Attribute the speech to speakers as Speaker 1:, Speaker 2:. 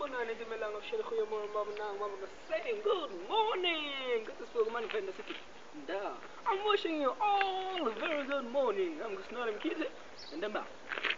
Speaker 1: khona netimelanga kushela khoya mama nang mama saying good morning. Good to speak man friend city. Da. I'm wishing you all a very good morning. I'm just not kidding. And I'm out.